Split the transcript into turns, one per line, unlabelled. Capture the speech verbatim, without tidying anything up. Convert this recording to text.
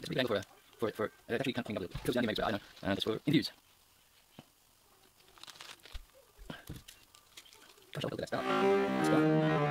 pretty good angle for a, for, for, uh, actually kind of cleaning up the, close down the but I don't know, uh, just for interviews. Gosh, I'll look at that start. Start.